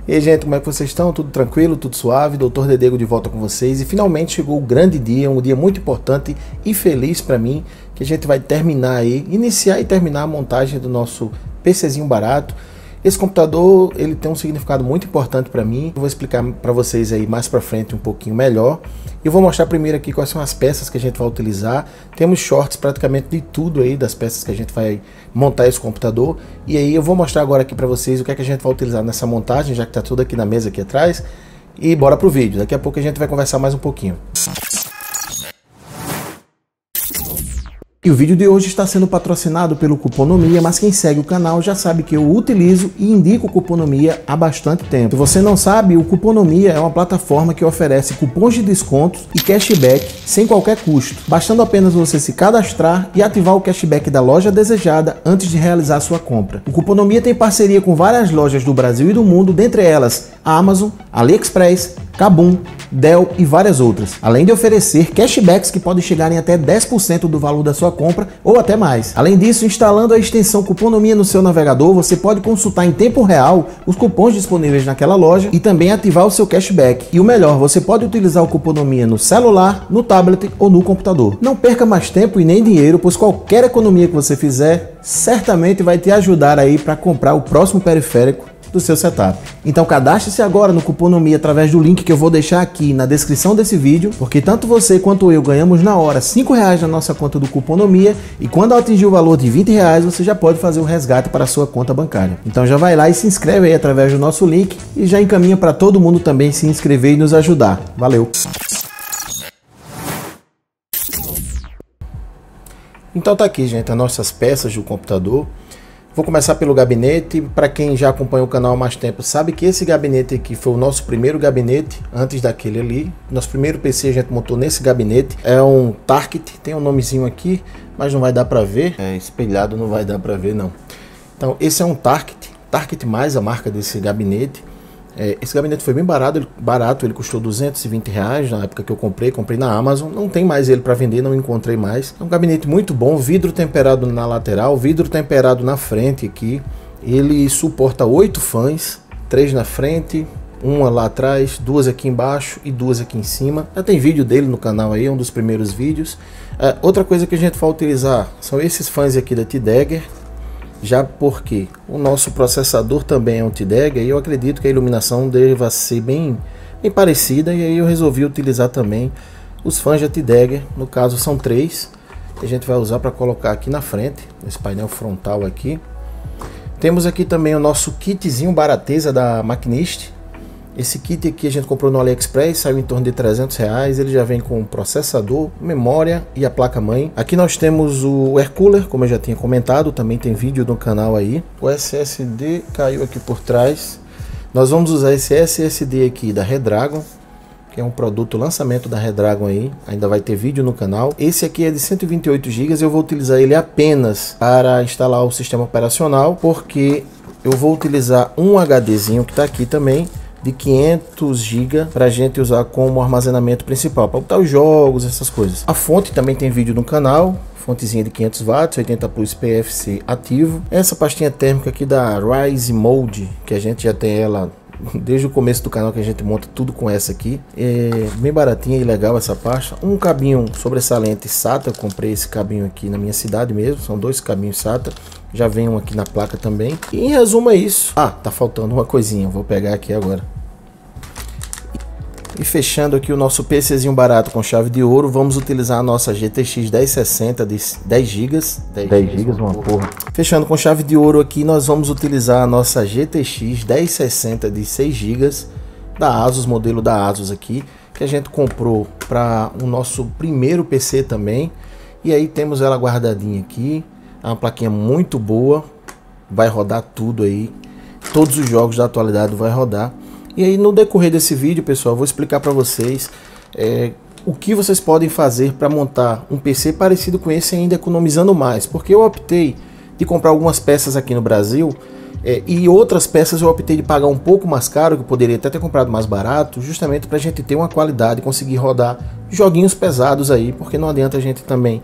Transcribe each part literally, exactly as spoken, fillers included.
E aí, gente, como é que vocês estão? Tudo tranquilo? Tudo suave? doutor Dedego de volta com vocês. E finalmente chegou o grande dia, um dia muito importante e feliz para mim, que a gente vai terminar aí, iniciar e terminar a montagem do nosso PCzinho barato. Esse computador, ele tem um significado muito importante para mim. Eu vou explicar para vocês aí mais para frente um pouquinho melhor. Eu vou mostrar primeiro aqui quais são as peças que a gente vai utilizar. Temos shorts praticamente de tudo aí, das peças que a gente vai montar esse computador. E aí eu vou mostrar agora aqui para vocês o que é que a gente vai utilizar nessa montagem, já que tá tudo aqui na mesa aqui atrás. E bora pro vídeo. Daqui a pouco a gente vai conversar mais um pouquinho. E o vídeo de hoje está sendo patrocinado pelo Cuponomia, mas quem segue o canal já sabe que eu utilizo e indico o Cuponomia há bastante tempo. Se você não sabe, o Cuponomia é uma plataforma que oferece cupons de descontos e cashback sem qualquer custo, bastando apenas você se cadastrar e ativar o cashback da loja desejada antes de realizar sua compra. O Cuponomia tem parceria com várias lojas do Brasil e do mundo, dentre elas a Amazon, AliExpress, Kabum, Dell e várias outras, além de oferecer cashbacks que podem chegar em até dez por cento do valor da sua compra ou até mais. Além disso, instalando a extensão Cuponomia no seu navegador, você pode consultar em tempo real os cupons disponíveis naquela loja e também ativar o seu cashback. E o melhor, você pode utilizar o Cuponomia no celular, no tablet ou no computador. Não perca mais tempo e nem dinheiro, pois qualquer economia que você fizer certamente vai te ajudar aí para comprar o próximo periférico do seu setup. Então cadastre-se agora no Cuponomia através do link que eu vou deixar aqui na descrição desse vídeo, porque tanto você quanto eu ganhamos na hora cinco reais na nossa conta do Cuponomia, e quando atingir o valor de vinte reais você já pode fazer o resgate para a sua conta bancária. Então já vai lá e se inscreve aí através do nosso link e já encaminha para todo mundo também se inscrever e nos ajudar. Valeu! Então tá aqui, gente, as nossas peças do computador. Vou começar pelo gabinete. Para quem já acompanha o canal há mais tempo sabe que esse gabinete aqui foi o nosso primeiro gabinete, antes daquele ali. Nosso primeiro P C a gente montou nesse gabinete. É um Target, tem um nomezinho aqui, mas não vai dar para ver. É espelhado, não vai dar para ver não. Então esse é um Target, Target mais a marca desse gabinete. É, esse gabinete foi bem barato ele, barato, ele custou duzentos e vinte reais na época que eu comprei, comprei na Amazon, não tem mais ele para vender, não encontrei mais. É um gabinete muito bom, vidro temperado na lateral, vidro temperado na frente aqui, ele suporta oito fãs, três na frente, uma lá atrás, duas aqui embaixo e duas aqui em cima. Já tem vídeo dele no canal aí, um dos primeiros vídeos. É, outra coisa que a gente vai utilizar são esses fãs aqui da T-Dagger, já porque o nosso processador também é um T-Dagger e eu acredito que a iluminação deva ser bem, bem parecida, e aí eu resolvi utilizar também os fãs da T-Dagger. No caso são três que a gente vai usar para colocar aqui na frente, nesse painel frontal aqui. Temos aqui também o nosso kitzinho barateza da Machinist. Esse kit aqui a gente comprou no AliExpress, saiu em torno de trezentos reais. Ele já vem com processador, memória e a placa-mãe. Aqui nós temos o Air Cooler, como eu já tinha comentado, também tem vídeo no canal aí. O S S D caiu aqui por trás. Nós vamos usar esse S S D aqui da Redragon, que é um produto lançamento da Redragon aí, ainda vai ter vídeo no canal. Esse aqui é de cento e vinte e oito gigas, eu vou utilizar ele apenas para instalar o sistema operacional, porque eu vou utilizar um HDzinho que está aqui também, de quinhentos gigas, para a gente usar como armazenamento principal, para botar os jogos, essas coisas. A fonte também tem vídeo no canal, fontezinha de quinhentos watts, oitenta plus P F C ativo. Essa pastinha térmica aqui da Rise Mode, que a gente já tem ela desde o começo do canal, que a gente monta tudo com essa aqui. É bem baratinha e legal essa pasta. Um cabinho sobressalente SATA, eu comprei esse cabinho aqui na minha cidade mesmo, são dois cabinhos SATA. Já vem um aqui na placa também. E em resumo é isso. Ah, tá faltando uma coisinha, vou pegar aqui agora. E fechando aqui o nosso PCzinho barato com chave de ouro, vamos utilizar a nossa G T X dez sessenta de dez gigas. dez gigas, uma porra. Fechando com chave de ouro aqui, nós vamos utilizar a nossa G T X dez sessenta de seis gigas da Asus, modelo da Asus aqui, que a gente comprou para o nosso primeiro P C também. E aí temos ela guardadinha aqui. É uma plaquinha muito boa, vai rodar tudo aí, todos os jogos da atualidade vai rodar. E aí no decorrer desse vídeo, pessoal, eu vou explicar para vocês é, o que vocês podem fazer para montar um P C parecido com esse, ainda economizando mais. Porque eu optei de comprar algumas peças aqui no Brasil é, e outras peças eu optei de pagar um pouco mais caro, que eu poderia até ter comprado mais barato, justamente para a gente ter uma qualidade e conseguir rodar joguinhos pesados aí, porque não adianta a gente também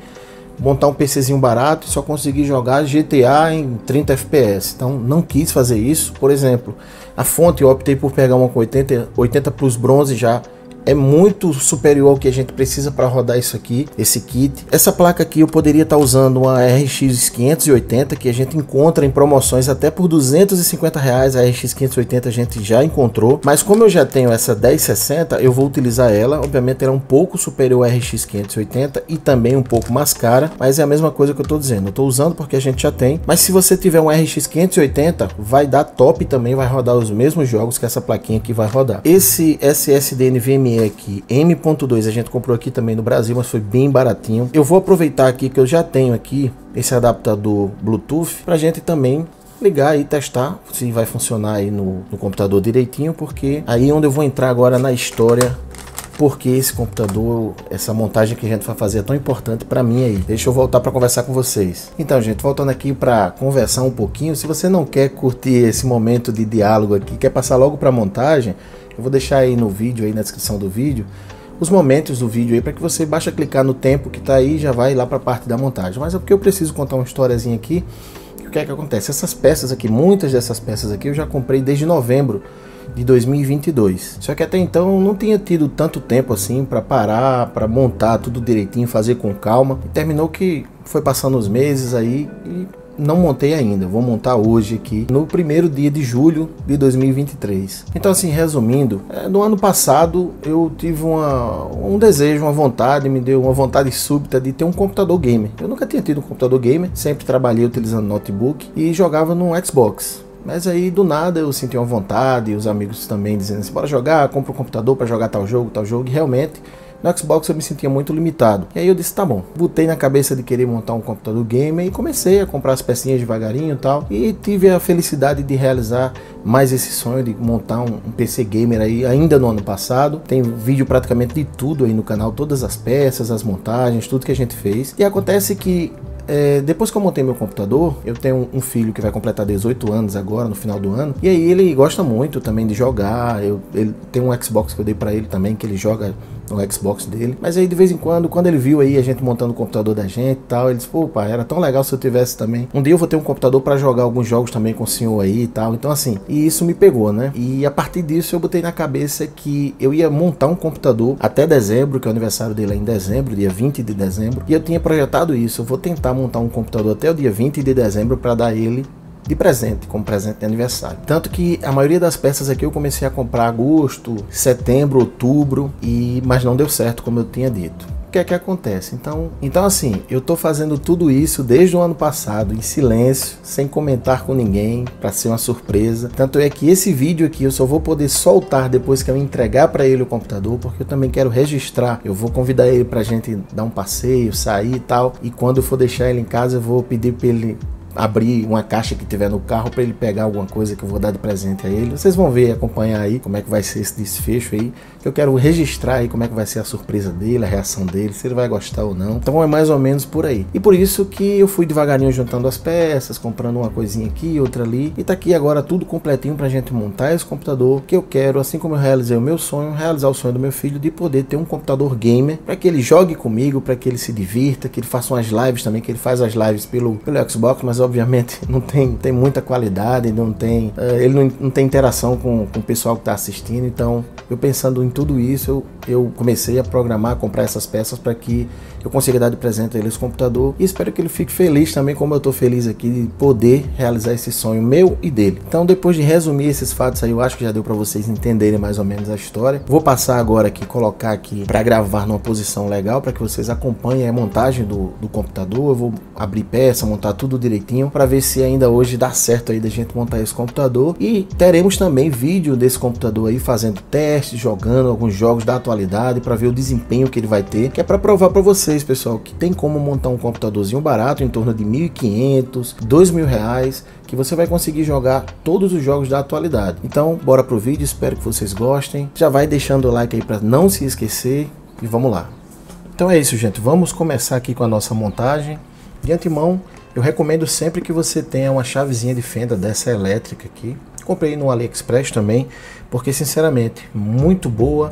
montar um PCzinho barato e só conseguir jogar G T A em trinta F P S. Então não quis fazer isso. Por exemplo, a fonte eu optei por pegar uma com oitenta, oitenta Plus bronze já. É muito superior ao que a gente precisa para rodar isso aqui, esse kit. Essa placa aqui eu poderia estar tá usando uma R X quinhentos e oitenta, que a gente encontra em promoções até por duzentos e cinquenta reais. A R X quinhentos e oitenta a gente já encontrou, mas como eu já tenho essa dez sessenta, eu vou utilizar ela. Obviamente ela é um pouco superior à R X quinhentos e oitenta e também um pouco mais cara, mas é a mesma coisa que eu estou dizendo. Eu estou usando porque a gente já tem, mas se você tiver um R X quinhentos e oitenta, vai dar top também, vai rodar os mesmos jogos que essa plaquinha aqui vai rodar. Esse S S D N V M E aqui, M ponto dois, a gente comprou aqui também no Brasil, mas foi bem baratinho. Eu vou aproveitar aqui que eu já tenho aqui esse adaptador Bluetooth pra gente também ligar e testar se vai funcionar aí no, no computador direitinho, porque aí é onde eu vou entrar agora na história, porque esse computador, essa montagem que a gente vai fazer é tão importante para mim aí. Deixa eu voltar para conversar com vocês. Então, gente, voltando aqui para conversar um pouquinho, se você não quer curtir esse momento de diálogo aqui, quer passar logo para a montagem, eu vou deixar aí no vídeo, aí na descrição do vídeo, os momentos do vídeo aí, para que você basta clicar no tempo que tá aí e já vai lá para a parte da montagem. Mas é porque eu preciso contar uma historiazinha aqui. O que é que acontece? Essas peças aqui, muitas dessas peças aqui eu já comprei desde novembro de dois mil e vinte e dois. Só que até então não tinha tido tanto tempo assim para parar, para montar tudo direitinho, fazer com calma. E terminou que foi passando os meses aí e não montei ainda. Vou montar hoje aqui no primeiro dia de julho de dois mil e vinte e três. Então, assim, resumindo, é, no ano passado eu tive uma, um desejo, uma vontade, me deu uma vontade súbita de ter um computador gamer. Eu nunca tinha tido um computador gamer, sempre trabalhei utilizando notebook e jogava no Xbox. Mas aí do nada eu senti uma vontade, os amigos também dizendo assim, bora jogar, compra um computador para jogar tal jogo, tal jogo, e realmente no Xbox eu me sentia muito limitado. E aí eu disse, tá bom, botei na cabeça de querer montar um computador gamer e comecei a comprar as pecinhas devagarinho e tal, e tive a felicidade de realizar mais esse sonho de montar um, um P C gamer aí ainda no ano passado. Tem vídeo praticamente de tudo aí no canal, todas as peças, as montagens, tudo que a gente fez. E acontece que É, depois que eu montei meu computador, eu tenho um filho que vai completar dezoito anos agora, no final do ano, e aí ele gosta muito também de jogar. Eu, ele tem um Xbox que eu dei pra ele também, que ele joga no Xbox dele, mas aí de vez em quando, quando ele viu aí a gente montando o computador da gente e tal, ele disse, pô pai, era tão legal se eu tivesse também, um dia eu vou ter um computador pra jogar alguns jogos também com o senhor aí e tal. Então assim, e isso me pegou, né, e a partir disso eu botei na cabeça que eu ia montar um computador até dezembro, que é o aniversário dele é em dezembro, dia vinte de dezembro, e eu tinha projetado isso, eu vou tentar montar um computador até o dia vinte de dezembro para dar ele de presente, como presente de aniversário. Tanto que a maioria das peças aqui eu comecei a comprar agosto, setembro, outubro, e mas não deu certo, como eu tinha dito. O que é que acontece? Então, então assim, eu tô fazendo tudo isso desde o ano passado, em silêncio, sem comentar com ninguém, para ser uma surpresa. Tanto é que esse vídeo aqui eu só vou poder soltar depois que eu entregar para ele o computador, porque eu também quero registrar. Eu vou convidar ele pra gente dar um passeio, sair e tal, e quando eu for deixar ele em casa, eu vou pedir para ele abrir uma caixa que tiver no carro para ele pegar alguma coisa que eu vou dar de presente a ele. Vocês vão ver e acompanhar aí como é que vai ser esse desfecho aí, que eu quero registrar aí como é que vai ser a surpresa dele, a reação dele, se ele vai gostar ou não. Então é mais ou menos por aí. E por isso que eu fui devagarinho juntando as peças, comprando uma coisinha aqui, outra ali, e tá aqui agora tudo completinho pra gente montar esse computador que eu quero, assim como eu realizei o meu sonho, realizar o sonho do meu filho de poder ter um computador gamer para que ele jogue comigo, para que ele se divirta, que ele faça umas lives também, que ele faz as lives pelo, pelo Xbox, mas obviamente não tem, tem muita qualidade, não tem, uh, ele não, não tem interação com, com o pessoal que está assistindo. Então eu pensando em tudo isso, eu, eu comecei a programar, a comprar essas peças para que eu consiga dar de presente a ele esse computador, e espero que ele fique feliz também, como eu estou feliz aqui de poder realizar esse sonho meu e dele. Então, depois de resumir esses fatos aí, eu acho que já deu para vocês entenderem mais ou menos a história. Vou passar agora aqui, colocar aqui para gravar numa posição legal, para que vocês acompanhem a montagem do, do computador. Eu vou abrir peça, montar tudo direitinho, para ver se ainda hoje dá certo aí da gente montar esse computador. E teremos também vídeo desse computador aí fazendo testes, jogando alguns jogos da atualidade, para ver o desempenho que ele vai ter, que é para provar para vocês, pessoal, que tem como montar um computadorzinho barato, em torno de mil e quinhentos, dois mil reais, que você vai conseguir jogar todos os jogos da atualidade. Então, bora pro vídeo, espero que vocês gostem. Já vai deixando o like aí para não se esquecer e vamos lá. Então é isso, gente, vamos começar aqui com a nossa montagem. De antemão, eu recomendo sempre que você tenha uma chavezinha de fenda dessa elétrica aqui. Comprei no AliExpress também, porque sinceramente, muito boa.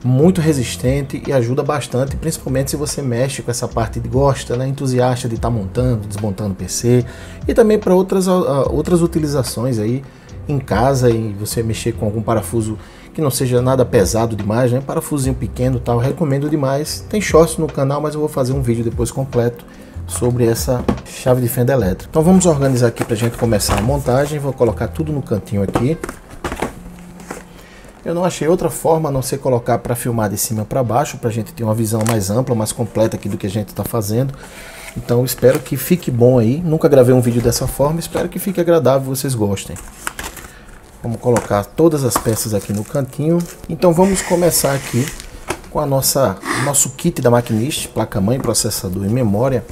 muito resistente e ajuda bastante, principalmente se você mexe com essa parte de gosta, né, entusiasta de estar tá montando, desmontando o P C, e também para outras, outras utilizações aí em casa, e você mexer com algum parafuso que não seja nada pesado demais, né, parafusinho pequeno tal, recomendo demais. Tem shorts no canal, mas eu vou fazer um vídeo depois completo sobre essa chave de fenda elétrica. Então vamos organizar aqui para a gente começar a montagem. Vou colocar tudo no cantinho aqui. Eu não achei outra forma a não ser colocar para filmar de cima para baixo, para a gente ter uma visão mais ampla, mais completa aqui do que a gente está fazendo. Então espero que fique bom aí. Nunca gravei um vídeo dessa forma, espero que fique agradável e vocês gostem. Vamos colocar todas as peças aqui no cantinho. Então vamos começar aqui com a nossa nosso kit da Maquinist, placa-mãe, processador e memória.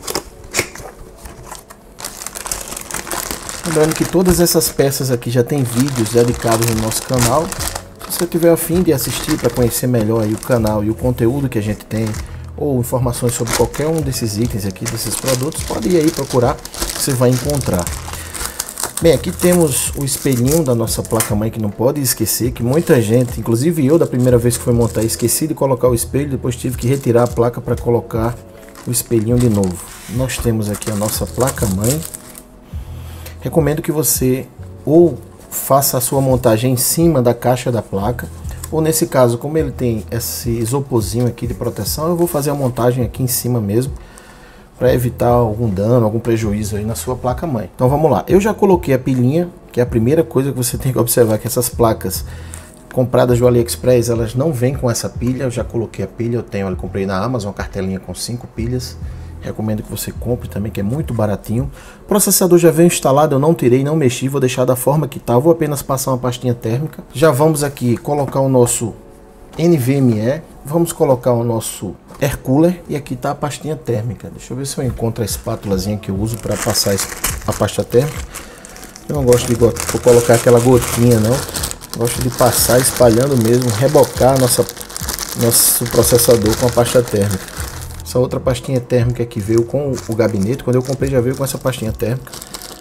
Lembrando que todas essas peças aqui já tem vídeos dedicados no nosso canal. Se você tiver a fim de assistir para conhecer melhor aí o canal e o conteúdo que a gente tem, ou informações sobre qualquer um desses itens aqui, desses produtos, pode ir aí procurar, você vai encontrar. Bem, aqui temos o espelhinho da nossa placa-mãe, que não pode esquecer, que muita gente, inclusive eu da primeira vez que fui montar, esqueci de colocar o espelho, depois tive que retirar a placa para colocar o espelhinho de novo. Nós temos aqui a nossa placa-mãe. Recomendo que você ou faça a sua montagem em cima da caixa da placa, ou nesse caso, como ele tem esse isoporzinho aqui de proteção, eu vou fazer a montagem aqui em cima mesmo, para evitar algum dano, algum prejuízo aí na sua placa-mãe. Então vamos lá, eu já coloquei a pilhinha, que é a primeira coisa que você tem que observar, que essas placas compradas do AliExpress, elas não vêm com essa pilha. Eu já coloquei a pilha, eu tenho, eu comprei na Amazon, uma cartelinha com cinco pilhas. Recomendo que você compre também, que é muito baratinho. O processador já veio instalado, eu não tirei, não mexi, vou deixar da forma que tá. Vou apenas passar uma pastinha térmica. Já vamos aqui colocar o nosso N V M E, vamos colocar o nosso Air Cooler, e aqui tá a pastinha térmica. Deixa eu ver se eu encontro a espátulazinha que eu uso para passar a pasta térmica. Eu não gosto de colocar aquela gotinha, não. Gosto de passar espalhando mesmo, rebocar nossa, nosso processador com a pasta térmica. Essa outra pastinha térmica que veio com o gabinete, quando eu comprei já veio com essa pastinha térmica.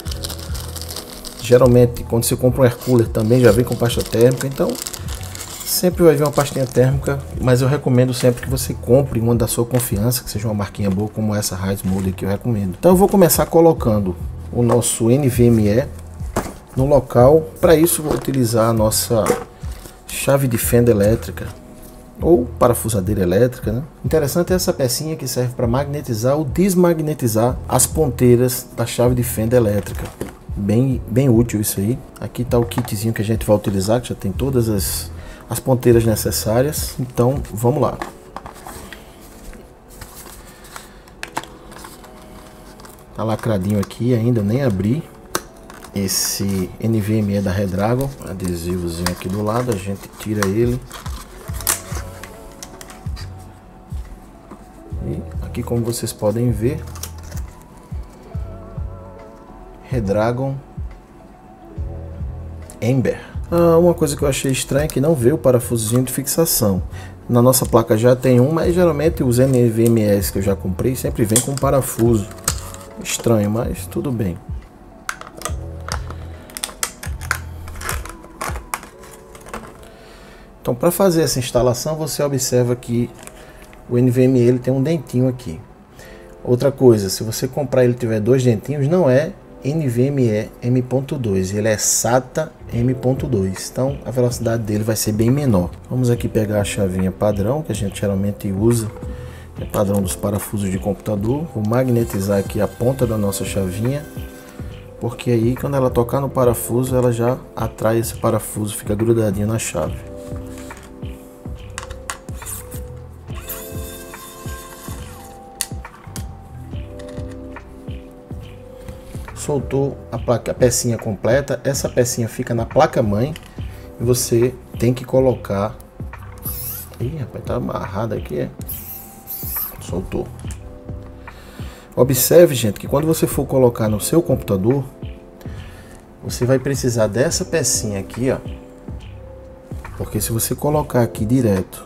Geralmente quando você compra um Air Cooler também já vem com pasta térmica, então sempre vai vir uma pastinha térmica, mas eu recomendo sempre que você compre uma da sua confiança, que seja uma marquinha boa como essa Raiz Mode que eu recomendo. Então eu vou começar colocando o nosso N V M E no local. Para isso vou utilizar a nossa chave de fenda elétrica, ou parafusadeira elétrica, né? Interessante é essa pecinha que serve para magnetizar ou desmagnetizar as ponteiras da chave de fenda elétrica. Bem, bem útil isso aí. Aqui está o kitzinho que a gente vai utilizar, que já tem todas as, as ponteiras necessárias. Então vamos lá. Tá lacradinho aqui, ainda nem abri esse N V M E da Redragon. Adesivozinho aqui do lado, a gente tira ele. E aqui, como vocês podem ver, Redragon Ember. Ah, uma coisa que eu achei estranha é que não veio o parafusozinho de fixação. Na nossa placa já tem um, mas geralmente os N V M Es que eu já comprei sempre vem com parafuso. Estranho, mas tudo bem. Então, para fazer essa instalação, você observa que o N V M E ele tem um dentinho aqui. Outra coisa, se você comprar ele tiver dois dentinhos, não é N V M E M ponto dois, ele é SATA M ponto dois, então a velocidade dele vai ser bem menor. Vamos aqui pegar a chavinha padrão, que a gente geralmente usa, é padrão dos parafusos de computador. Vou magnetizar aqui a ponta da nossa chavinha, porque aí quando ela tocar no parafuso, ela já atrai esse parafuso, fica grudadinho na chave. Soltou a, placa, a pecinha completa, essa pecinha fica na placa-mãe e você tem que colocar... Ih, rapaz, tá amarrado aqui, é? Soltou. Observe, gente, que quando você for colocar no seu computador, você vai precisar dessa pecinha aqui, ó. Porque se você colocar aqui direto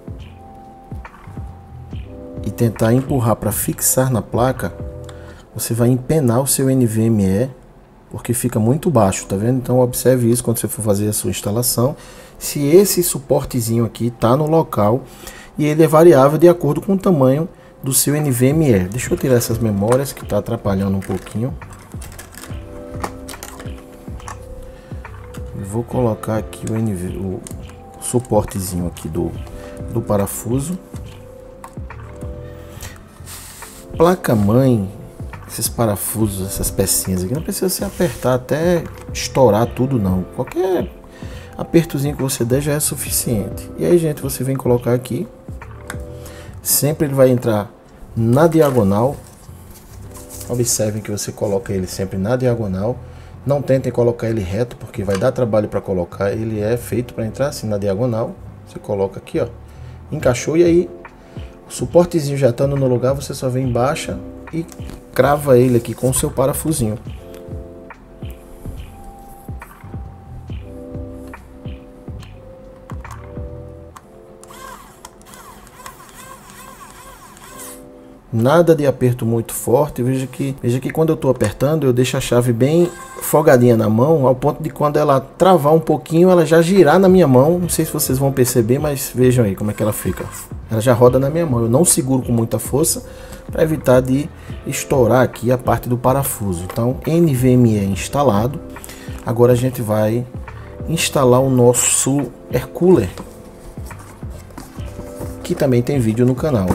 e tentar empurrar para fixar na placa, você vai empenar o seu N V M E, porque fica muito baixo, tá vendo? Então observe isso quando você for fazer a sua instalação, se esse suportezinho aqui tá no local, e ele é variável de acordo com o tamanho do seu N V M e. Deixa eu tirar essas memórias que tá atrapalhando um pouquinho. Vou colocar aqui o, N V, o suportezinho aqui do, do parafuso. Placa-mãe, esses parafusos, essas pecinhas aqui, não precisa se apertar até estourar tudo não. Qualquer apertozinho que você der já é suficiente. E aí, gente, você vem colocar aqui. Sempre ele vai entrar na diagonal. Observem que você coloca ele sempre na diagonal. Não tentem colocar ele reto, porque vai dar trabalho para colocar. Ele é feito para entrar assim na diagonal. Você coloca aqui, ó, encaixou, e aí o suportezinho já estando no lugar, você só vem baixa e crava ele aqui com o seu parafusinho. Nada de aperto muito forte. Veja que, veja que quando eu estou apertando, eu deixo a chave bem folgadinha na mão, ao ponto de quando ela travar um pouquinho, ela já girar na minha mão. Não sei se vocês vão perceber, mas vejam aí como é que ela fica. Ela já roda na minha mão. Eu não seguro com muita força para evitar de estourar aqui a parte do parafuso. Então, N V M e instalado. Agora a gente vai instalar o nosso air cooler, que também tem vídeo no canal.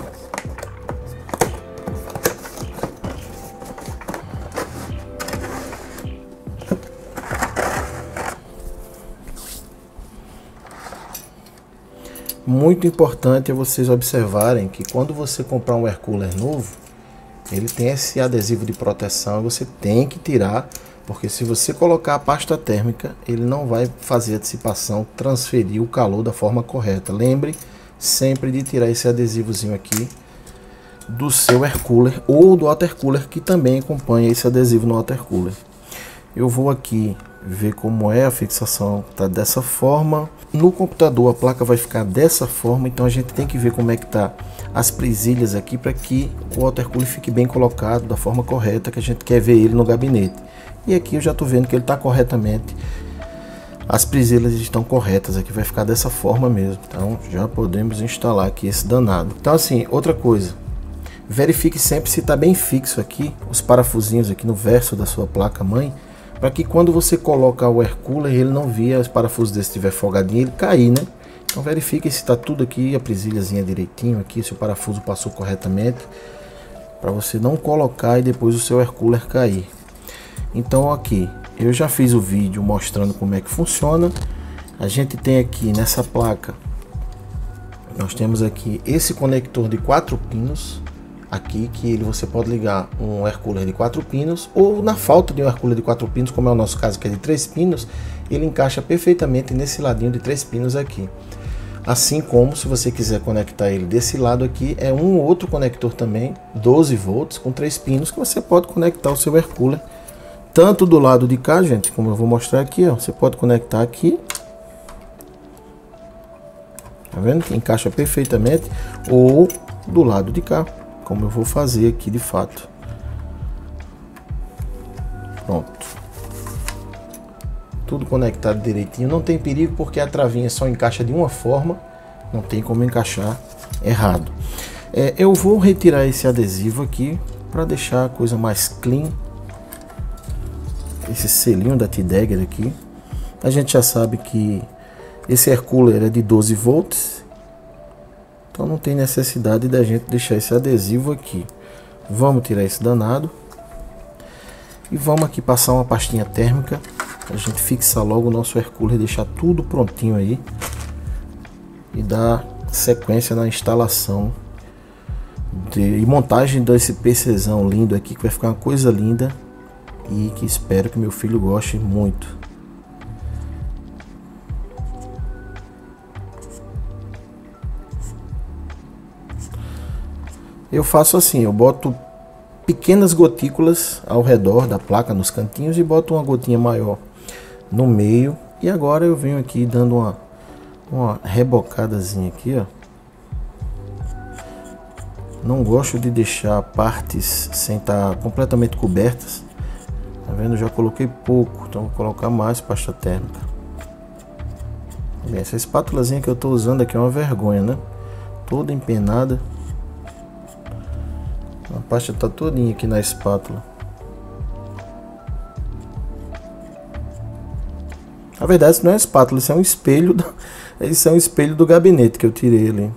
Muito importante é vocês observarem que quando você comprar um air cooler novo, ele tem esse adesivo de proteção, você tem que tirar, porque se você colocar a pasta térmica, ele não vai fazer a dissipação, transferir o calor da forma correta. Lembre sempre de tirar esse adesivozinho aqui do seu air cooler ou do water cooler, que também acompanha esse adesivo no water cooler. Eu vou aqui ver como é a fixação, tá dessa forma. No computador a placa vai ficar dessa forma, então a gente tem que ver como é que tá as presilhas aqui para que o water cooler fique bem colocado da forma correta que a gente quer ver ele no gabinete. E aqui eu já estou vendo que ele está corretamente, as presilhas estão corretas, aqui vai ficar dessa forma mesmo. Então já podemos instalar aqui esse danado. Então assim, outra coisa, verifique sempre se está bem fixo aqui os parafusinhos aqui no verso da sua placa mãe, para que quando você colocar o air cooler, ele não via os parafusos desse estiver folgadinho, ele cair, né? Então verifique se está tudo aqui, a presilhazinha direitinho aqui, se o parafuso passou corretamente, para você não colocar e depois o seu air cooler cair. Então aqui, eu já fiz o vídeo mostrando como é que funciona. A gente tem aqui nessa placa, nós temos aqui esse conector de quatro pinos, aqui que ele, você pode ligar um air cooler de quatro pinos, ou na falta de um air cooler de quatro pinos, como é o nosso caso que é de três pinos, ele encaixa perfeitamente nesse ladinho de três pinos aqui. Assim como se você quiser conectar ele desse lado aqui, é um outro conector também, doze volts, com três pinos, que você pode conectar o seu air cooler, tanto do lado de cá, gente, como eu vou mostrar aqui, ó, você pode conectar aqui, tá vendo que encaixa perfeitamente, ou do lado de cá, como eu vou fazer aqui de fato. Pronto, tudo conectado direitinho, não tem perigo porque a travinha só encaixa de uma forma, não tem como encaixar errado. É, eu vou retirar esse adesivo aqui para deixar a coisa mais clean, esse selinho da T-Dagger aqui. A gente já sabe que esse air cooler é de doze volts, então não tem necessidade da gente deixar esse adesivo aqui. Vamos tirar esse danado e vamos aqui passar uma pastinha térmica para a gente fixar logo o nosso air cooler, deixar tudo prontinho aí e dar sequência na instalação de, e montagem desse PCzão lindo aqui, que vai ficar uma coisa linda e que espero que meu filho goste muito. Eu faço assim, eu boto pequenas gotículas ao redor da placa, nos cantinhos, e boto uma gotinha maior no meio. E agora eu venho aqui dando uma, uma rebocadazinha aqui, ó. Não gosto de deixar partes sem estar completamente cobertas. Tá vendo? Já coloquei pouco, então vou colocar mais pasta térmica. Bem, essa espátulazinha que eu estou usando aqui é uma vergonha, né? Toda empenada. A pasta tá todinha aqui na espátula. Na verdade, isso não é espátula, isso é um espelho do, isso é um espelho do gabinete que eu tirei ali.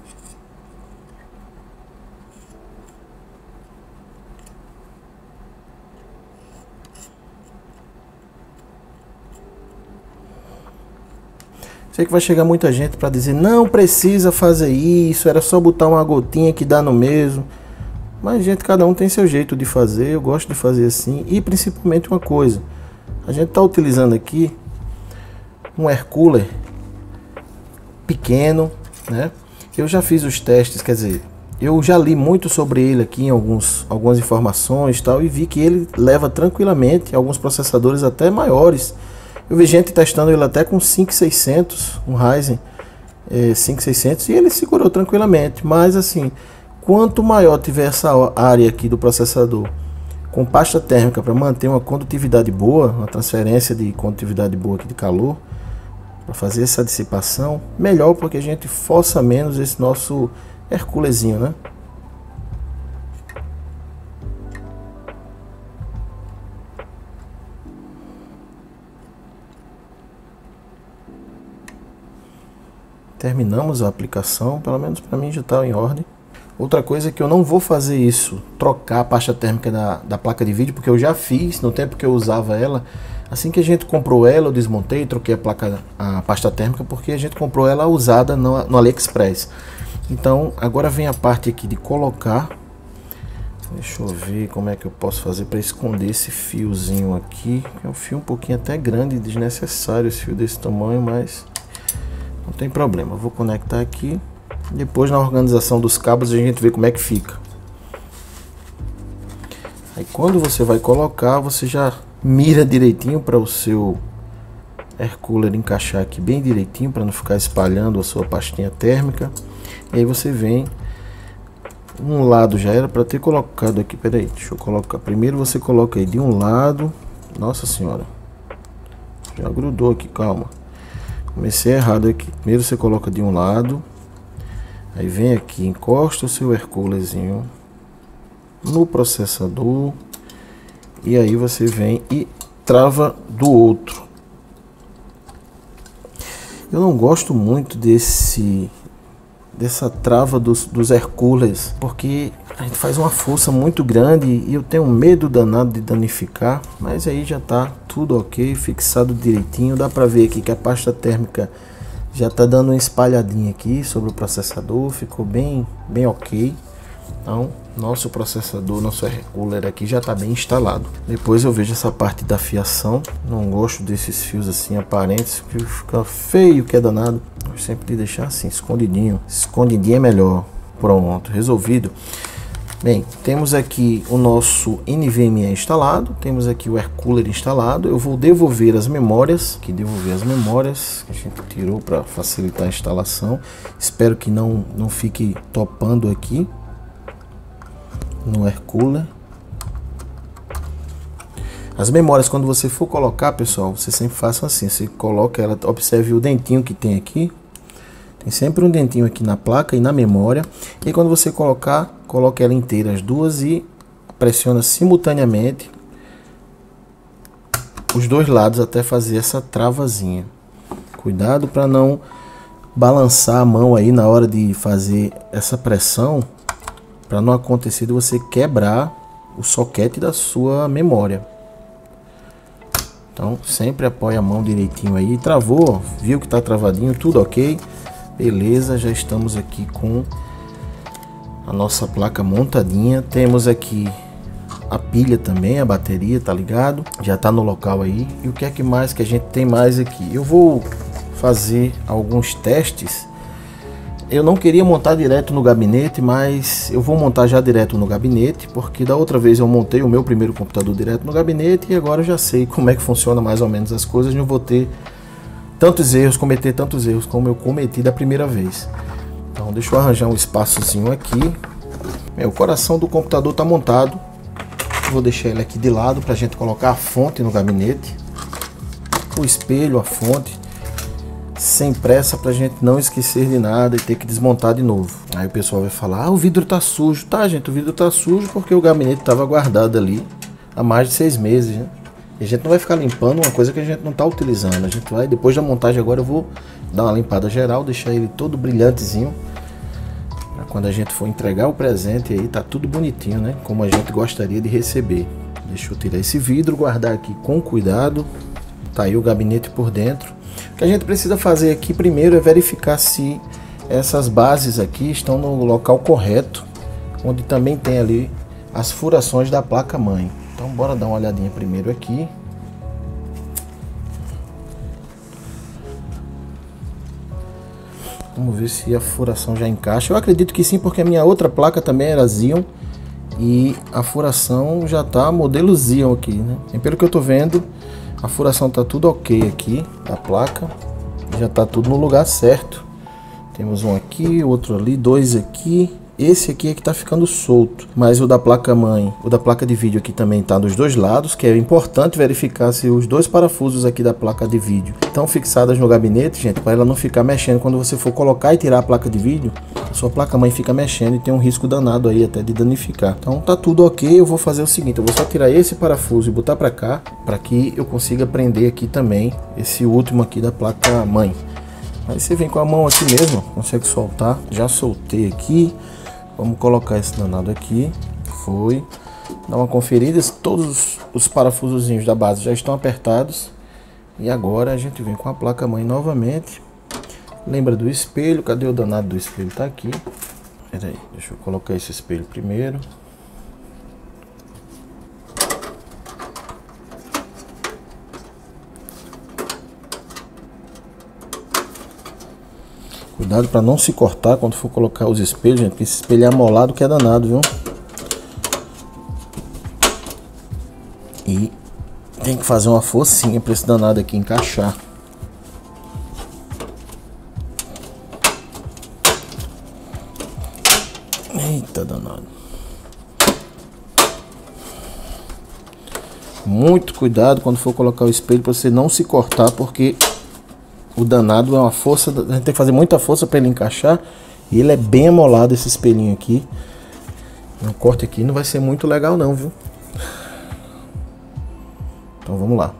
Sei que vai chegar muita gente para dizer, não precisa fazer isso, era só botar uma gotinha que dá no mesmo. Mas, gente, cada um tem seu jeito de fazer, eu gosto de fazer assim. E principalmente uma coisa, a gente está utilizando aqui um air cooler pequeno, né? Eu já fiz os testes, quer dizer, eu já li muito sobre ele aqui em alguns, algumas informações e tal, e vi que ele leva tranquilamente alguns processadores até maiores. Eu vi gente testando ele até com cinco mil e seiscentos, um Ryzen é, cinco mil e seiscentos, e ele segurou tranquilamente. Mas assim, quanto maior tiver essa área aqui do processador com pasta térmica para manter uma condutividade boa, uma transferência de condutividade boa aqui de calor, para fazer essa dissipação, melhor, porque a gente força menos esse nosso Herculesinho, né? Terminamos a aplicação, pelo menos para mim já está em ordem. Outra coisa é que eu não vou fazer isso, trocar a pasta térmica da, da placa de vídeo, porque eu já fiz no tempo que eu usava ela. Assim que a gente comprou ela, eu desmontei, troquei a placa, a pasta térmica, porque a gente comprou ela usada no, no AliExpress. Então agora vem a parte aqui de colocar. Deixa eu ver como é que eu posso fazer para esconder esse fiozinho aqui. É um fio um pouquinho até grande, desnecessário esse fio desse tamanho, mas não tem problema. Eu vou conectar aqui. Depois, na organização dos cabos, a gente vê como é que fica. Aí quando você vai colocar, você já mira direitinho para o seu air cooler encaixar aqui bem direitinho, para não ficar espalhando a sua pastinha térmica. E aí você vem, um lado já era para ter colocado aqui, peraí, deixa eu colocar, primeiro você coloca aí de um lado, nossa senhora, já grudou aqui, calma, comecei errado aqui, primeiro você coloca de um lado, aí vem aqui, encosta o seu air coolerzinho no processador, e aí você vem e trava do outro. Eu não gosto muito desse dessa trava dos, dos air coolers, porque a gente faz uma força muito grande e eu tenho medo danado de danificar, mas aí já tá tudo ok, fixado direitinho. Dá para ver aqui que a pasta térmica já tá dando uma espalhadinha aqui sobre o processador, ficou bem bem ok. Então nosso processador, nosso air cooler aqui já está bem instalado. Depois eu vejo essa parte da fiação. Não gosto desses fios assim aparentes, que fica feio, que é danado. Eu sempre de deixar assim, escondidinho. Escondidinho é melhor. Pronto, resolvido. Bem, temos aqui o nosso N V M e instalado. Temos aqui o air cooler instalado. Eu vou devolver as memórias. Que devolver as memórias que a gente tirou para facilitar a instalação. Espero que não, não fique topando aqui no air cooler. As memórias, quando você for colocar, pessoal, você sempre faça assim, você coloca ela, observe o dentinho que tem aqui, tem sempre um dentinho aqui na placa e na memória, e quando você colocar, coloque ela inteira, as duas, e pressiona simultaneamente os dois lados até fazer essa travazinha. Cuidado para não balançar a mão aí na hora de fazer essa pressão, para não acontecer de você quebrar o soquete da sua memória. Então sempre apoia a mão direitinho aí. Travou, viu que tá travadinho, tudo ok, beleza. Já estamos aqui com a nossa placa montadinha. Temos aqui a pilha também, a bateria, tá ligado? Já tá no local aí. E o que é que mais que a gente tem mais aqui? Eu vou fazer alguns testes. Eu não queria montar direto no gabinete, mas eu vou montar já direto no gabinete, porque da outra vez eu montei o meu primeiro computador direto no gabinete e agora eu já sei como é que funciona mais ou menos as coisas. Não vou ter tantos erros, cometer tantos erros como eu cometi da primeira vez. Então deixa eu arranjar um espaçozinho aqui. É, o coração do computador está montado. Vou deixar ele aqui de lado para a gente colocar a fonte no gabinete, o espelho, a fonte, sem pressa, para a gente não esquecer de nada e ter que desmontar de novo. Aí o pessoal vai falar, ah, o vidro tá sujo. Tá, gente, o vidro tá sujo porque o gabinete estava guardado ali há mais de seis meses, né? E a gente não vai ficar limpando uma coisa que a gente não tá utilizando. A gente vai, depois da montagem agora eu vou dar uma limpada geral, deixar ele todo brilhantezinho, para quando a gente for entregar o presente aí tá tudo bonitinho, né? Como a gente gostaria de receber. Deixa eu tirar esse vidro, guardar aqui com cuidado. Tá aí o gabinete por dentro. O que a gente precisa fazer aqui primeiro é verificar se essas bases aqui estão no local correto, onde também tem ali as furações da placa mãe. Então bora dar uma olhadinha primeiro aqui. Vamos ver se a furação já encaixa. Eu acredito que sim, porque a minha outra placa também era Xeon e a furação já tá modelo Xeon aqui, né? E pelo que eu tô vendo, a furação tá tudo ok aqui, a placa já tá tudo no lugar certo. Temos um aqui, outro ali, dois aqui. Esse aqui é que tá ficando solto, mas o da placa mãe, o da placa de vídeo aqui também tá dos dois lados, que é importante verificar se os dois parafusos aqui da placa de vídeo estão fixadas no gabinete, gente, para ela não ficar mexendo quando você for colocar e tirar a placa de vídeo. A sua placa mãe fica mexendo e tem um risco danado aí até de danificar. Então tá tudo ok. Eu vou fazer o seguinte, eu vou só tirar esse parafuso e botar para cá, para que eu consiga prender aqui também esse último aqui da placa mãe. Aí você vem com a mão aqui mesmo, consegue soltar. Já soltei aqui. Vamos colocar esse danado aqui. Foi. Dá uma conferida. Todos os parafusozinhos da base já estão apertados. E agora a gente vem com a placa mãe novamente. Lembra do espelho? Cadê o danado do espelho? Tá aqui. Pera aí, deixa eu colocar esse espelho primeiro. Cuidado para não se cortar quando for colocar os espelhos, gente, porque esse espelho é amolado que é danado, viu? E tem que fazer uma forcinha para esse danado aqui encaixar. Eita danado. Muito cuidado quando for colocar o espelho para você não se cortar, porque o danado é uma força, a gente tem que fazer muita força para ele encaixar. E ele é bem amolado, esse espelhinho aqui. Um corte aqui não vai ser muito legal não, viu? Então vamos lá.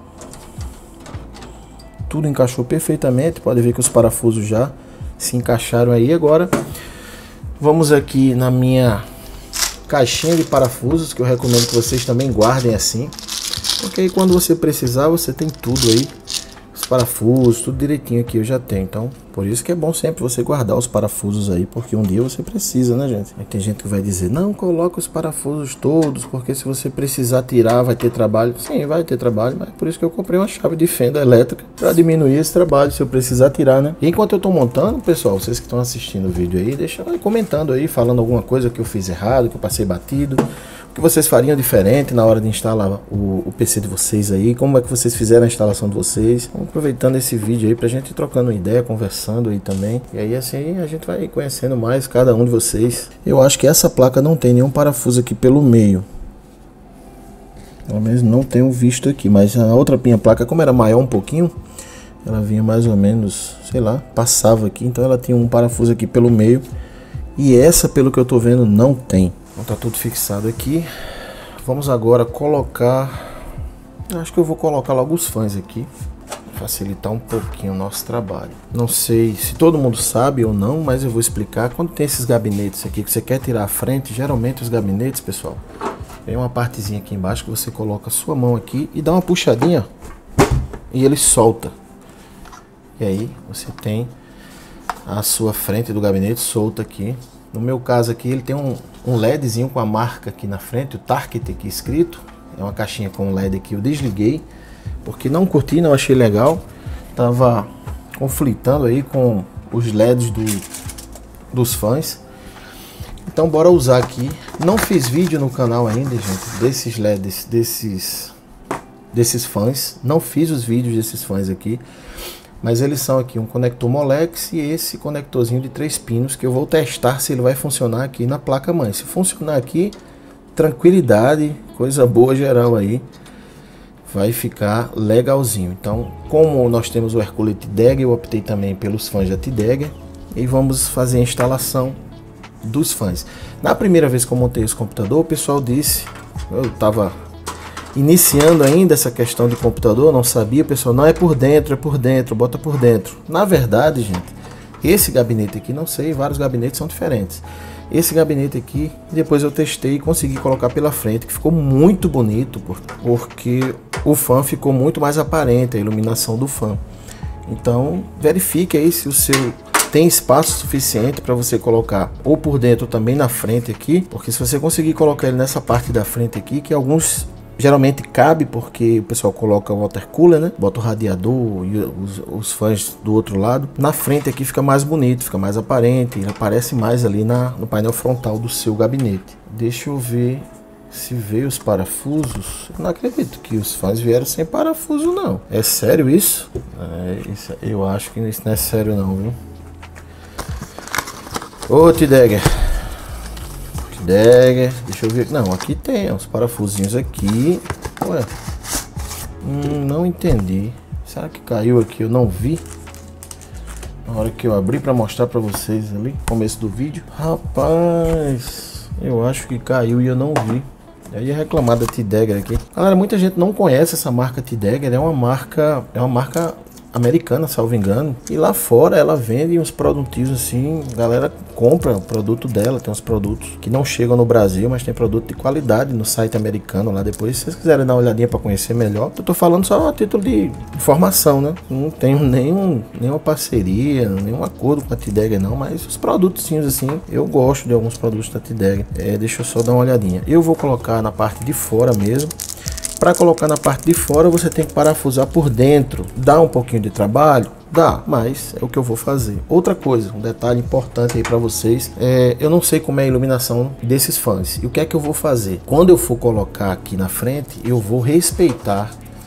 Tudo encaixou perfeitamente. Pode ver que os parafusos já se encaixaram aí. Agora vamos aqui na minha caixinha de parafusos, que eu recomendo que vocês também guardem assim, porque aí quando você precisar você tem tudo aí. Parafusos, tudo direitinho aqui eu já tenho. Então, por isso que é bom sempre você guardar os parafusos aí, porque um dia você precisa, né, gente? Aí tem gente que vai dizer, não, coloca os parafusos todos, porque se você precisar tirar vai ter trabalho. Sim, vai ter trabalho, mas por isso que eu comprei uma chave de fenda elétrica, para diminuir esse trabalho, se eu precisar tirar, né? E enquanto eu tô montando, pessoal, vocês que estão assistindo o vídeo aí, deixa comentando aí, falando alguma coisa que eu fiz errado, que eu passei batido, o que vocês fariam diferente na hora de instalar o, o P C de vocês aí, como é que vocês fizeram a instalação de vocês. Vamos aproveitando esse vídeo aí pra gente ir trocando ideia, conversando aí também. E aí assim a gente vai conhecendo mais cada um de vocês. Eu acho que essa placa não tem nenhum parafuso aqui pelo meio. Pelo menos não tenho visto aqui, mas a outra minha placa, como era maior um pouquinho, ela vinha mais ou menos, sei lá, passava aqui, então ela tinha um parafuso aqui pelo meio. E essa, pelo que eu tô vendo, não tem. Então tá tudo fixado aqui. Vamos agora colocar, acho que eu vou colocar logo os fãs aqui, facilitar um pouquinho o nosso trabalho. Não sei se todo mundo sabe ou não, mas eu vou explicar. Quando tem esses gabinetes aqui que você quer tirar a frente, geralmente os gabinetes, pessoal, tem uma partezinha aqui embaixo que você coloca a sua mão aqui e dá uma puxadinha e ele solta. E aí você tem a sua frente do gabinete solta aqui. No meu caso aqui ele tem um, um LEDzinho com a marca aqui na frente, o Target aqui escrito. É uma caixinha com um L E D aqui, eu desliguei porque não curti, não achei legal. Tava conflitando aí com os L E Ds do, dos fãs. Então bora usar aqui. Não fiz vídeo no canal ainda, gente, desses L E Ds, desses, desses fãs. Não fiz os vídeos desses fãs aqui. Mas eles são aqui um conector Molex e esse conectorzinho de três pinos que eu vou testar se ele vai funcionar aqui na placa mãe. Se funcionar aqui, tranquilidade, coisa boa geral aí. Vai ficar legalzinho. Então, como nós temos o Hercule T-Dagger, eu optei também pelos fãs da T-Dagger. E vamos fazer a instalação dos fãs. Na primeira vez que eu montei esse computador, o pessoal disse, eu estava iniciando ainda essa questão de computador, não sabia, o pessoal, não é por dentro, é por dentro, bota por dentro. Na verdade, gente, esse gabinete aqui, não sei, vários gabinetes são diferentes. Esse gabinete aqui, depois eu testei e consegui colocar pela frente, que ficou muito bonito, porque o fã ficou muito mais aparente, a iluminação do fã. Então, verifique aí se o seu tem espaço suficiente para você colocar ou por dentro também na frente aqui, porque se você conseguir colocar ele nessa parte da frente aqui, que alguns geralmente cabe, porque o pessoal coloca o water cooler, né? Bota o radiador e os, os fãs do outro lado. Na frente aqui fica mais bonito, fica mais aparente, ele aparece mais ali na, no painel frontal do seu gabinete. Deixa eu ver se veio os parafusos. Eu não acredito que os fãs vieram sem parafuso, não. É sério isso? É, isso eu acho que isso não é sério não, viu? Ô, T-Dagger. T-Dagger, deixa eu ver. Não, aqui tem os parafusinhos aqui. Ué, hum, não entendi. Será que caiu aqui? Eu não vi. Na hora que eu abri para mostrar para vocês ali, no começo do vídeo. Rapaz, eu acho que caiu e eu não vi. Eu ia reclamar da T-Dagger aqui. Galera, muita gente não conhece essa marca T-Dagger. É uma marca, é uma marca americana, salvo engano, e lá fora ela vende uns produtinhos assim, a galera compra o produto dela, tem uns produtos que não chegam no Brasil, mas tem produto de qualidade no site americano lá. Depois, se vocês quiserem dar uma olhadinha para conhecer melhor, eu tô falando só a título de informação, né? Não tenho nenhum, nenhuma parceria, nenhum acordo com a T-Dagger não, mas os produtinhos assim, eu gosto de alguns produtos da T-Dagger. É, deixa eu só dar uma olhadinha. Eu vou colocar na parte de fora mesmo. Para colocar na parte de fora, você tem que parafusar por dentro. Dá um pouquinho de trabalho? Dá, mas é o que eu vou fazer. Outra coisa, um detalhe importante aí para vocês, é, eu não sei como é a iluminação desses fãs. E o que é que eu vou fazer? Quando eu for colocar aqui na frente, eu vou respeitar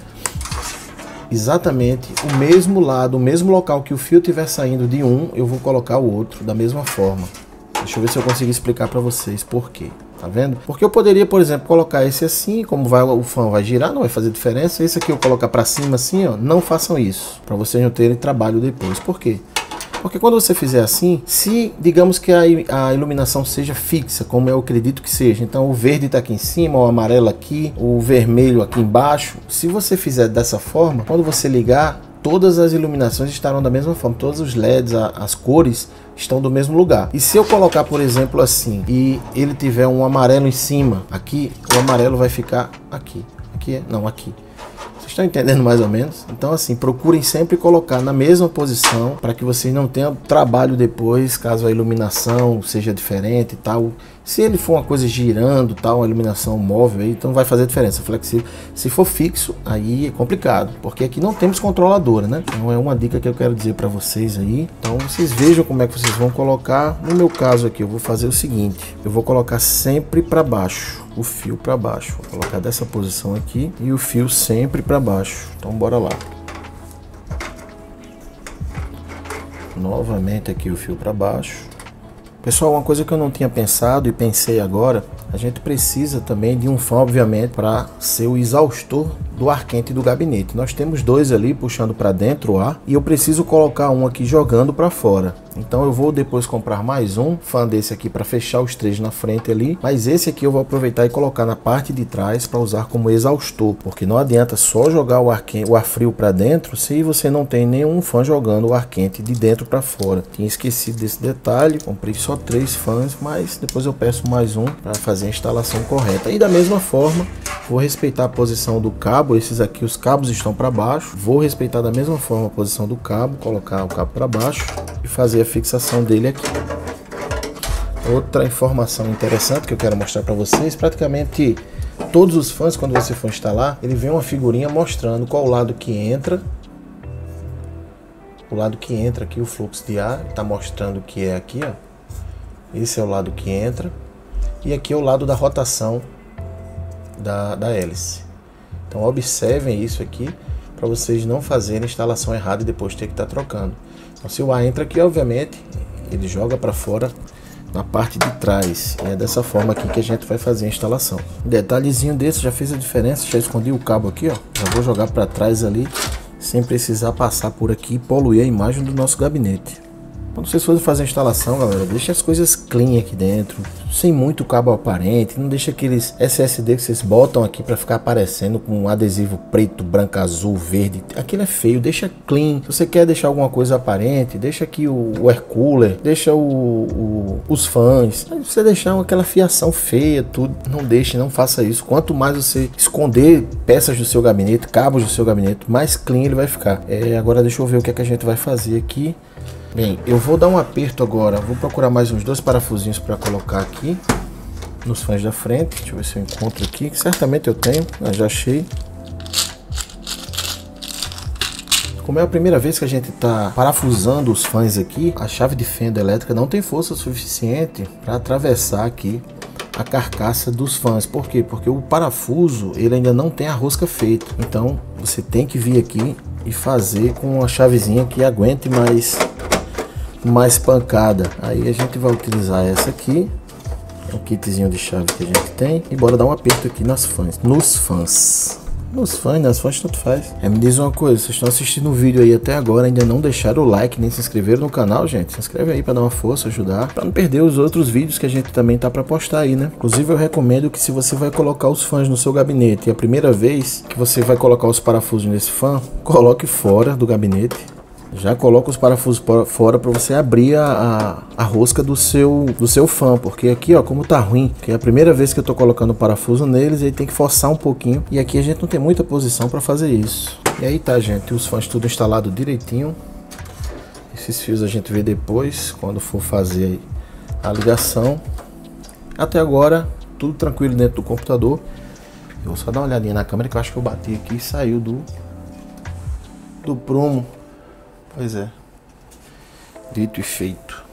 exatamente o mesmo lado, o mesmo local que o fio estiver saindo de um, eu vou colocar o outro da mesma forma. Deixa eu ver se eu consigo explicar para vocês por quê. Tá vendo? Porque eu poderia, por exemplo, colocar esse assim, como vai, o fã vai girar, não vai fazer diferença. Esse aqui eu colocar para cima assim, ó, não façam isso, para vocês não terem trabalho depois. Por quê? Porque quando você fizer assim, se digamos que a, a iluminação seja fixa, como eu acredito que seja, então o verde está aqui em cima, o amarelo aqui, o vermelho aqui embaixo, se você fizer dessa forma, quando você ligar, todas as iluminações estarão da mesma forma, todos os L E Ds, a, as cores estão do mesmo lugar. E se eu colocar, por exemplo, assim, e ele tiver um amarelo em cima, aqui, o amarelo vai ficar aqui, aqui, não, aqui. Vocês estão entendendo mais ou menos? Então assim, procurem sempre colocar na mesma posição para que vocês não tenham trabalho depois, caso a iluminação seja diferente e tal. Se ele for uma coisa girando, tal, uma iluminação móvel, aí, então vai fazer diferença, flexível. Se for fixo, aí é complicado, porque aqui não temos controladora, né? Então é uma dica que eu quero dizer para vocês aí. Então vocês vejam como é que vocês vão colocar. No meu caso aqui, eu vou fazer o seguinte, eu vou colocar sempre para baixo, o fio para baixo. Vou colocar dessa posição aqui e o fio sempre para baixo. Então bora lá. Novamente aqui o fio para baixo. Pessoal, uma coisa que eu não tinha pensado e pensei agora, a gente precisa também de um fã, obviamente, para ser o exaustor do ar quente do gabinete. Nós temos dois ali puxando para dentro o ar e eu preciso colocar um aqui jogando para fora. Então eu vou depois comprar mais um fã desse aqui para fechar os três na frente ali, mas esse aqui eu vou aproveitar e colocar na parte de trás para usar como exaustor, porque não adianta só jogar o ar quente, o ar frio para dentro se você não tem nenhum fã jogando o ar quente de dentro para fora. Tinha esquecido desse detalhe, comprei só três fãs, mas depois eu peço mais um para fazer a instalação correta. E da mesma forma, vou respeitar a posição do cabo. Esses aqui, os cabos estão para baixo. Vou respeitar da mesma forma a posição do cabo, colocar o cabo para baixo e fazer a fixação dele aqui. Outra informação interessante que eu quero mostrar para vocês, praticamente todos os fãs, quando você for instalar, ele vem uma figurinha mostrando qual lado que entra, o lado que entra aqui, o fluxo de ar, está mostrando que é aqui, ó. Esse é o lado que entra e aqui é o lado da rotação da, da hélice. Então observem isso aqui para vocês não fazerem a instalação errada e depois ter que estar trocando. Então se o ar entra aqui, obviamente ele joga para fora na parte de trás. E é dessa forma aqui que a gente vai fazer a instalação. Detalhezinho desse já fez a diferença. Já escondi o cabo aqui, ó. Já vou jogar para trás ali, sem precisar passar por aqui e poluir a imagem do nosso gabinete. Quando vocês forem fazer a instalação, galera, deixa as coisas clean aqui dentro, sem muito cabo aparente. Não deixa aqueles S S D que vocês botam aqui para ficar aparecendo com um adesivo preto, branco, azul, verde. Aquilo é feio, deixa clean. Se você quer deixar alguma coisa aparente, deixa aqui o, o air cooler, deixa o, o, os fãs. Aí você deixar aquela fiação feia, tudo, não deixe, não faça isso. Quanto mais você esconder peças do seu gabinete, cabos do seu gabinete, mais clean ele vai ficar. É, agora deixa eu ver o que é que a gente vai fazer aqui. Bem, eu vou dar um aperto agora, vou procurar mais uns dois parafusinhos para colocar aqui nos fãs da frente. Deixa eu ver se eu encontro aqui, que certamente eu tenho, eu já achei. Como é a primeira vez que a gente está parafusando os fãs aqui, a chave de fenda elétrica não tem força suficiente para atravessar aqui a carcaça dos fãs. Por quê? Porque o parafuso ele ainda não tem a rosca feita, então você tem que vir aqui e fazer com uma chavezinha que aguente mais mais pancada. Aí a gente vai utilizar essa aqui, o kitzinho de chave que a gente tem, e bora dar um aperto aqui nas fãs, nos fãs, nos fãs, nas fãs tanto faz. É, me diz uma coisa, vocês estão assistindo o vídeo aí até agora, ainda não deixaram o like, nem se inscreveram no canal, gente? Se inscreve aí para dar uma força, ajudar, para não perder os outros vídeos que a gente também tá para postar aí, né? Inclusive eu recomendo que se você vai colocar os fãs no seu gabinete e a primeira vez que você vai colocar os parafusos nesse fã, coloque fora do gabinete. Já coloca os parafusos fora para você abrir a, a, a rosca do seu, do seu fã, porque aqui ó, como tá ruim, que é a primeira vez que eu tô colocando o parafuso neles, aí tem que forçar um pouquinho, e aqui a gente não tem muita posição para fazer isso. E aí tá, gente, os fãs tudo instalado direitinho. Esses fios a gente vê depois, quando for fazer a ligação. Até agora, tudo tranquilo dentro do computador. Eu vou só dar uma olhadinha na câmera, que eu acho que eu bati aqui e saiu do, do prumo. Pois é, dito e feito.